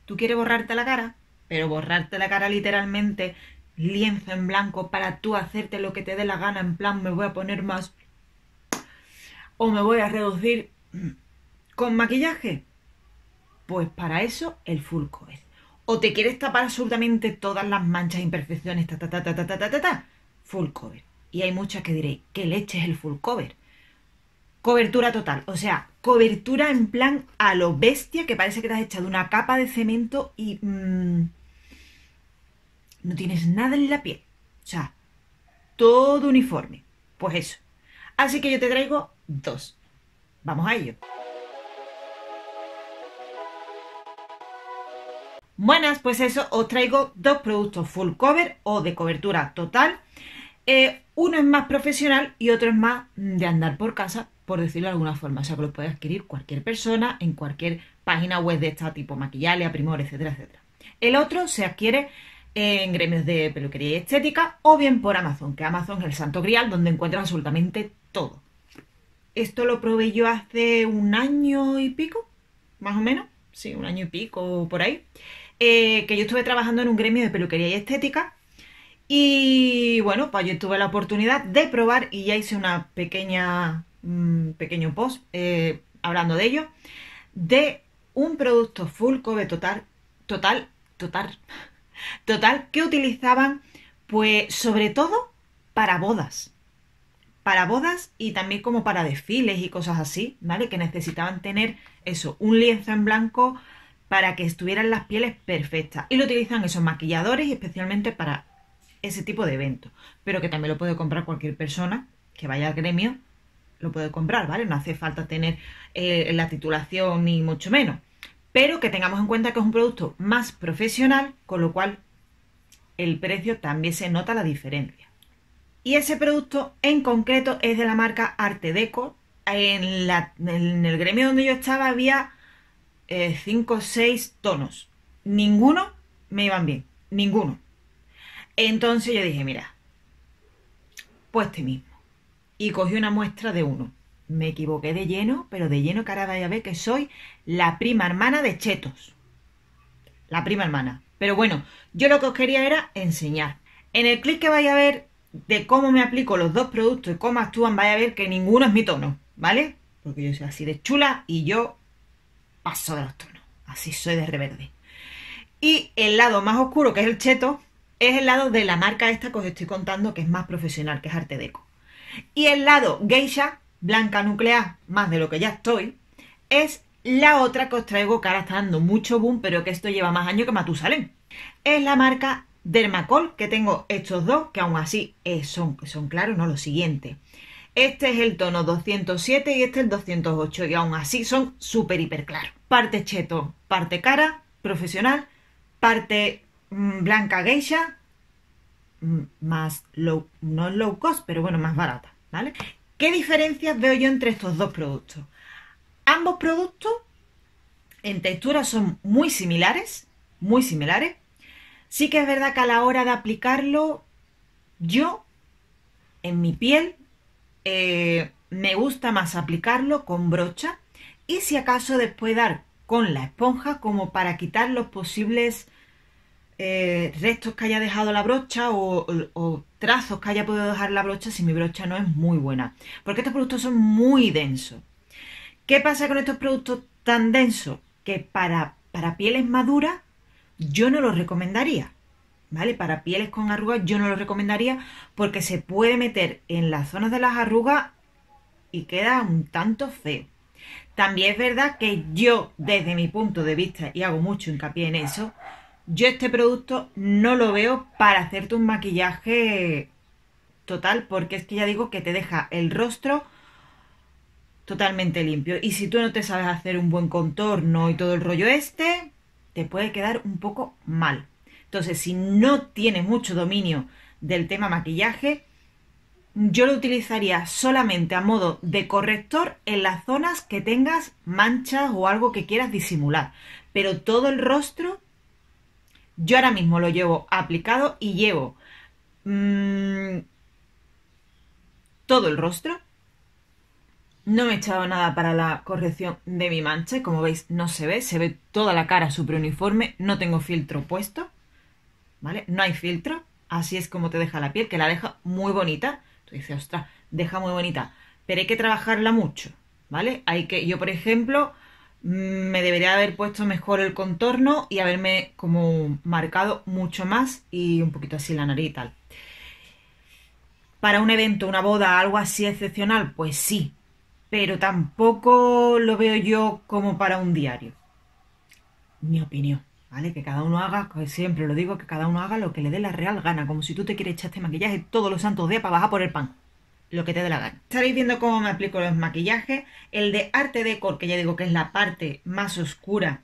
¿Tú quieres borrarte la cara? Pero borrarte la cara literalmente, lienzo en blanco para tú hacerte lo que te dé la gana, en plan me voy a poner más o me voy a reducir con maquillaje. Pues para eso el full cover. O te quieres tapar absolutamente todas las manchas, imperfecciones, full cover. Y hay muchas que diréis, ¿qué leche es el full cover? Cobertura total, o sea, cobertura en plan a lo bestia, que parece que te has echado una capa de cemento y no tienes nada en la piel. O sea, todo uniforme. Pues eso. Así que yo te traigo dos. Vamos a ello. Buenas, pues eso, os traigo dos productos full cover o de cobertura total. Uno es más profesional y otro es más de andar por casa, por decirlo de alguna forma. O sea, que lo puede adquirir cualquier persona en cualquier página web de esta tipo Maquillalia, Primor, etcétera, etcétera. El otro se adquiere en gremios de peluquería y estética o bien por Amazon, que Amazon es el santo grial donde encuentras absolutamente todo. Esto lo probé yo hace un año y pico, más o menos. Sí, un año y pico por ahí. Que yo estuve trabajando en un gremio de peluquería y estética. Y bueno, pues yo tuve la oportunidad de probar y ya hice una pequeño post hablando de ello, de un producto full cover total, total, que utilizaban pues sobre todo para bodas. Para bodas y también como para desfiles y cosas así, ¿vale? Que necesitaban tener eso, un lienzo en blanco para que estuvieran las pieles perfectas. Y lo utilizan esos maquilladores y especialmente para ese tipo de eventos. Pero que también lo puede comprar cualquier persona que vaya al gremio, lo puede comprar, ¿vale? No hace falta tener la titulación ni mucho menos. Pero que tengamos en cuenta que es un producto más profesional, con lo cual el precio también se nota la diferencia. Y ese producto en concreto es de la marca Arte Deco. En el gremio donde yo estaba había 5 o 6 tonos. Ninguno me iban bien. Ninguno. Entonces yo dije, mira, pues este mismo. Y cogí una muestra de uno. Me equivoqué de lleno, pero de lleno que ahora vaya a ver que soy la prima hermana de Chetos. La prima hermana. Pero bueno, yo lo que os quería era enseñar. En el clip que vaya a ver de cómo me aplico los dos productos y cómo actúan, vaya a ver que ninguno es mi tono, ¿vale? Porque yo soy así de chula y yo paso de los tonos. Así soy de reverde. Y el lado más oscuro, que es el cheto, es el lado de la marca esta que os estoy contando, que es más profesional, que es Arte Deco. Y el lado geisha, blanca nuclear, más de lo que ya estoy, es la otra que os traigo, que ahora está dando mucho boom, pero que esto lleva más años que Matusalén. Es la marca Dermacol, que tengo estos dos, que aún así son claros, no lo siguiente. Este es el tono 207 y este el 208, y aún así son súper hiper claros. Parte cheto, parte cara, profesional, parte blanca geisha, más low, no low cost, pero bueno, más barata, ¿vale? ¿Qué diferencias veo yo entre estos dos productos? Ambos productos en textura son muy similares, muy similares. Sí que es verdad que a la hora de aplicarlo, yo, en mi piel, me gusta más aplicarlo con brocha y si acaso después dar con la esponja como para quitar los posibles restos que haya dejado la brocha o trazos que haya podido dejar la brocha si mi brocha no es muy buena. Porque estos productos son muy densos. ¿Qué pasa con estos productos tan densos? Que para pieles maduras yo no los recomendaría. ¿Vale? Para pieles con arrugas yo no los recomendaría porque se puede meter en las zonas de las arrugas y queda un tanto feo. También es verdad que yo, desde mi punto de vista, y hago mucho hincapié en eso, yo este producto no lo veo para hacerte un maquillaje total, porque es que ya digo que te deja el rostro totalmente limpio. Y si tú no te sabes hacer un buen contorno y todo el rollo este, te puede quedar un poco mal. Entonces, si no tienes mucho dominio del tema maquillaje, yo lo utilizaría solamente a modo de corrector en las zonas que tengas manchas o algo que quieras disimular. Pero todo el rostro, yo ahora mismo lo llevo aplicado y llevo todo el rostro No me he echado nada para la corrección de mi mancha. Como veis, no se ve toda la cara súper uniforme. No tengo filtro puesto, ¿vale? No hay filtro. Así es como te deja la piel, que la deja muy bonita. Tú dices, ostras, deja muy bonita. Pero hay que trabajarla mucho, ¿vale? Yo, por ejemplo, me debería haber puesto mejor el contorno y haberme como marcado mucho más y un poquito así la nariz y tal. Para un evento, una boda, algo así excepcional, pues sí, pero tampoco lo veo yo como para un diario. Mi opinión, ¿vale? Que cada uno haga, que siempre lo digo, que cada uno haga lo que le dé la real gana, como si tú te quieres echar este maquillaje todos los santos días para bajar por el pan. Lo que te dé la gana. Estaréis viendo cómo me aplico los maquillajes. El de Arte Deco, que ya digo que es la parte más oscura,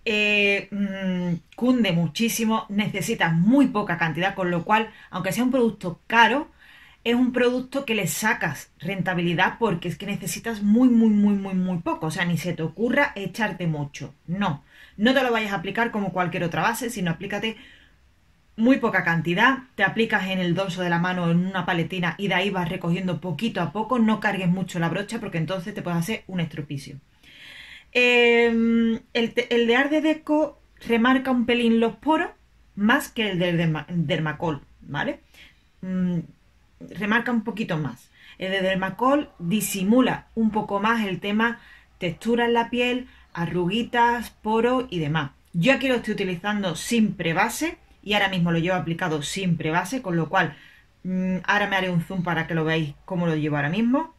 cunde muchísimo, necesitas muy poca cantidad, con lo cual, aunque sea un producto caro, es un producto que le sacas rentabilidad porque es que necesitas muy poco. O sea, ni se te ocurra echarte mucho. No, no te lo vayas a aplicar como cualquier otra base, sino aplícate muy poca cantidad, te aplicas en el dorso de la mano en una paletina y de ahí vas recogiendo poquito a poco, no cargues mucho la brocha porque entonces te puedes hacer un estropicio. El de Art Deco remarca un pelín los poros más que el del Dermacol, ¿vale? Remarca un poquito más. El de Dermacol disimula un poco más el tema textura en la piel, arruguitas, poros y demás. Yo aquí lo estoy utilizando sin prebase y ahora mismo lo llevo aplicado sin prebase, con lo cual ahora me haré un zoom para que lo veáis cómo lo llevo ahora mismo.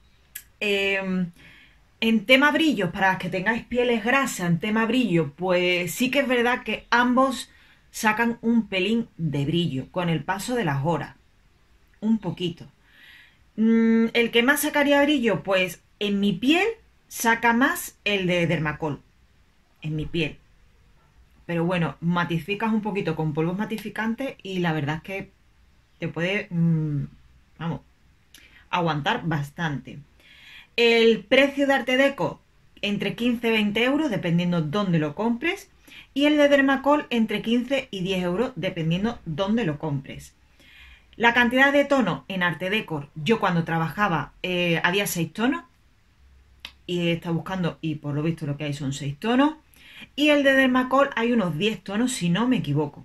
En tema brillos, para que tengáis pieles grasas, en tema brillo, pues sí que es verdad que ambos sacan un pelín de brillo con el paso de las horas. Un poquito. El que más sacaría brillo, pues en mi piel saca más el de Dermacol. En mi piel. Pero bueno, matificas un poquito con polvos matificantes y la verdad es que te puede, vamos, aguantar bastante. El precio de Arte Deco entre 15 y 20 euros, dependiendo dónde lo compres. Y el de Dermacol entre 15 y 10 euros, dependiendo dónde lo compres. La cantidad de tonos en Arte Deco, yo cuando trabajaba había 6 tonos. Y he estado buscando y por lo visto lo que hay son 6 tonos. Y el de Dermacol hay unos 10 tonos si no me equivoco.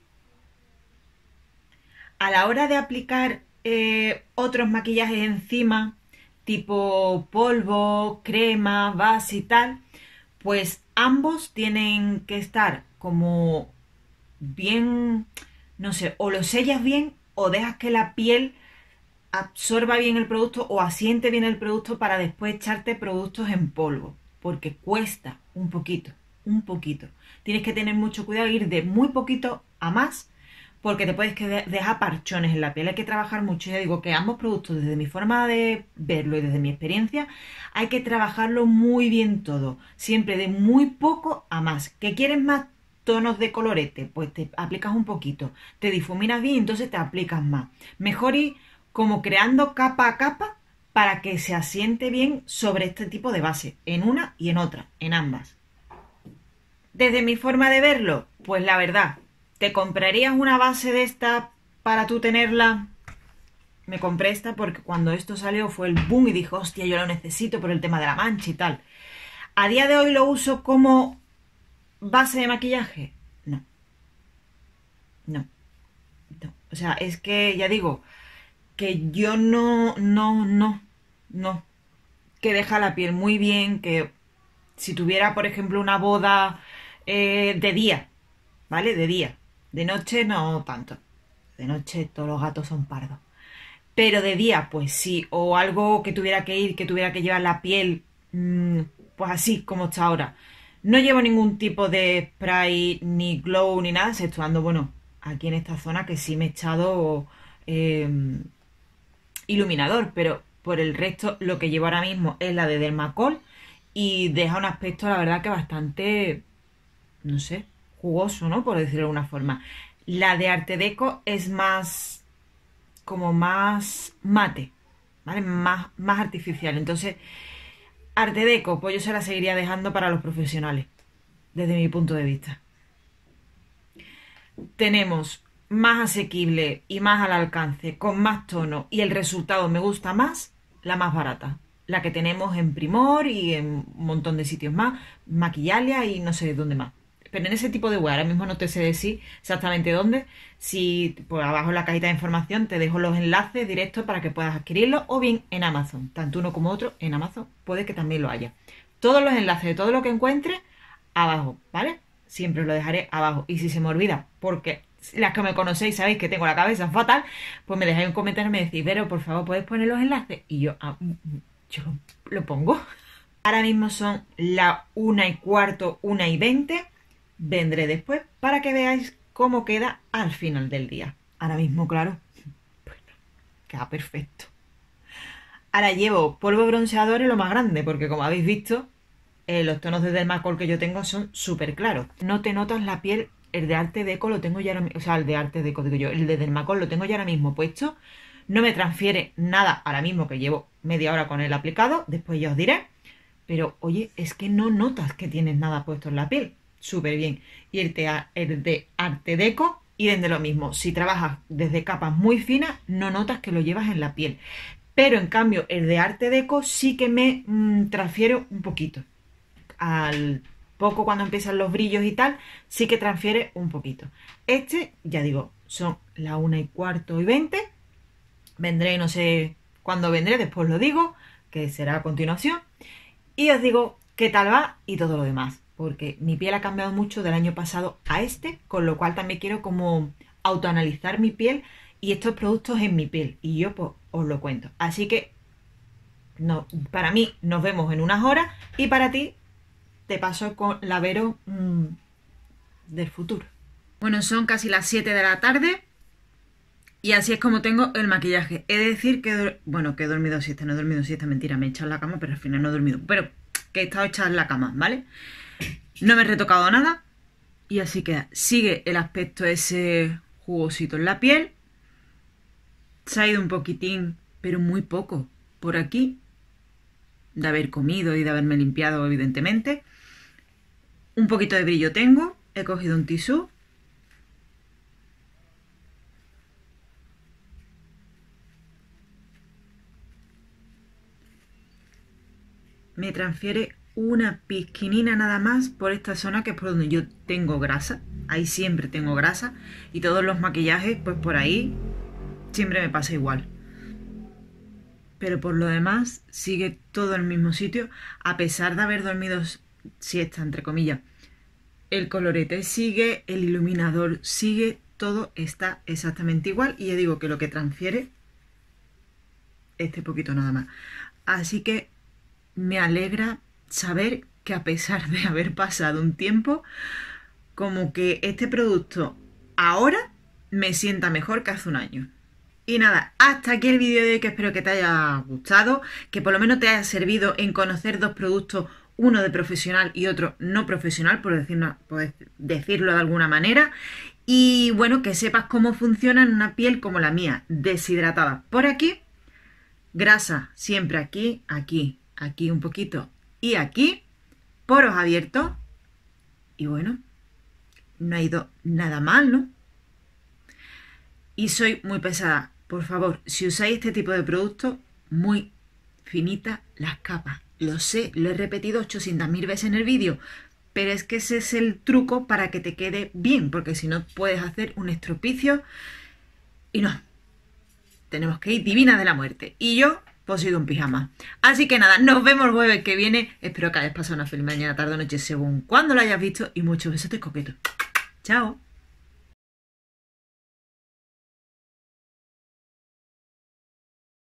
A la hora de aplicar otros maquillajes encima, tipo polvo, crema, base y tal, pues ambos tienen que estar como bien, no sé, o lo sellas bien o dejas que la piel absorba bien el producto o asiente bien el producto para después echarte productos en polvo, porque cuesta un poquito, un poquito. Tienes que tener mucho cuidado, ir de muy poquito a más, porque te puedes dejar parchones en la piel. Hay que trabajar mucho. Ya digo que ambos productos, desde mi forma de verlo y desde mi experiencia, hay que trabajarlo muy bien todo, siempre de muy poco a más. ¿Que quieres más tonos de colorete? Pues te aplicas un poquito, te difuminas bien, entonces te aplicas más. Mejor ir como creando capa a capa para que se asiente bien sobre este tipo de base, en una y en otra, en ambas. Desde mi forma de verlo, pues la verdad, ¿te comprarías una base de esta para tú tenerla? Me compré esta porque cuando esto salió fue el boom y dije, hostia, yo lo necesito por el tema de la mancha y tal. ¿A día de hoy lo uso como base de maquillaje? No. No. No. O sea, es que ya digo que yo no. Que deja la piel muy bien, que si tuviera, por ejemplo, una boda de día, ¿vale? De día. De noche no tanto. De noche todos los gatos son pardos. Pero de día, pues sí. O algo que tuviera que ir, que tuviera que llevar la piel, pues así como está ahora. No llevo ningún tipo de spray, ni glow, ni nada, exceptuando, bueno, aquí en esta zona que sí me he echado iluminador. Pero por el resto, lo que llevo ahora mismo es la de Dermacol. Y deja un aspecto, la verdad, que bastante, no sé, jugoso, ¿no? Por decirlo de alguna forma. La de Arte Deco es más, como más mate, ¿vale? Más artificial. Entonces, Arte Deco, pues yo se la seguiría dejando para los profesionales, desde mi punto de vista. Tenemos más asequible y más al alcance, con más tono, y el resultado me gusta más, la más barata. la que tenemos en Primor y en un montón de sitios más, Maquillalia y no sé dónde más. Pero en ese tipo de web, ahora mismo no te sé decir exactamente dónde. Si pues abajo en la cajita de información te dejo los enlaces directos para que puedas adquirirlos, o bien en Amazon, tanto uno como otro en Amazon puede que también lo haya. Todos los enlaces de todo lo que encuentres abajo, ¿vale? Siempre os lo dejaré abajo. Y si se me olvida, porque las que me conocéis sabéis que tengo la cabeza fatal, pues me dejáis un comentario y me decís, pero por favor, ¿puedes poner los enlaces? Y yo lo pongo. Ahora mismo son las 1:15, 1:20. Vendré después para que veáis cómo queda al final del día. Ahora mismo, claro, pues no, queda perfecto. Ahora llevo polvo bronceador en lo más grande, porque como habéis visto, los tonos de Dermacol que yo tengo son súper claros. No te notas la piel. El de Arte Deco lo tengo ya ahora mismo, o sea, el de Arte Deco digo yo, el de Dermacol lo tengo ya ahora mismo puesto. No me transfiere nada ahora mismo, que llevo media hora con él aplicado, después ya os diré. Pero oye, es que no notas que tienes nada puesto en la piel. Súper bien. Y el de Arte Deco, idem de lo mismo. Si trabajas desde capas muy finas, no notas que lo llevas en la piel. Pero en cambio, el de Arte Deco sí que me transfiere un poquito. Al poco cuando empiezan los brillos y tal, sí que transfiere un poquito. Este, ya digo, son las 1:15, 1:20. Vendré, no sé cuándo vendré, después lo digo, que será a continuación. Y os digo qué tal va y todo lo demás. Porque mi piel ha cambiado mucho del año pasado a este, con lo cual también quiero como autoanalizar mi piel y estos productos en mi piel. Y yo pues os lo cuento. Así que no, para mí nos vemos en unas horas y para ti te paso con la Vero del futuro. Bueno, son casi las 7 de la tarde y así es como tengo el maquillaje. He de decir que, bueno, que he dormido siesta, no he dormido siesta, mentira, me he echado en la cama, pero al final no he dormido. Pero que he estado echada en la cama, ¿vale? No me he retocado nada y así queda. Sigue el aspecto ese jugosito en la piel. Se ha ido un poquitín, pero muy poco, por aquí, de haber comido y de haberme limpiado, evidentemente. Un poquito de brillo tengo. He cogido un tisú. Me transfiere una pizquinina nada más por esta zona, que es por donde yo tengo grasa. Ahí siempre tengo grasa. Y todos los maquillajes, pues por ahí siempre me pasa igual. Pero por lo demás sigue todo en el mismo sitio, a pesar de haber dormido siesta, entre comillas. El colorete sigue, el iluminador sigue, todo está exactamente igual. Y ya digo que lo que transfiere, este poquito nada más. Así que me alegra saber que a pesar de haber pasado un tiempo, como que este producto ahora me sienta mejor que hace un año. Y nada, hasta aquí el vídeo de hoy, que espero que te haya gustado, que por lo menos te haya servido en conocer dos productos, uno de profesional y otro no profesional, por decirlo de alguna manera. Y bueno, que sepas cómo funciona en una piel como la mía, deshidratada por aquí, grasa siempre aquí, aquí, aquí un poquito y aquí, poros abiertos. Y bueno, no ha ido nada mal, ¿no? Y soy muy pesada. Por favor, si usáis este tipo de productos, muy finitas las capas. Lo sé, lo he repetido 800.000 veces en el vídeo, pero es que ese es el truco para que te quede bien, porque si no puedes hacer un estropicio y no. Tenemos que ir divinas de la muerte. Y yo, pues he ido en pijama. Así que nada, nos vemos el jueves que viene. Espero que hayas pasado una feliz mañana, tarde o noche, según cuando lo hayas visto. Y muchos besos de coqueto. Chao.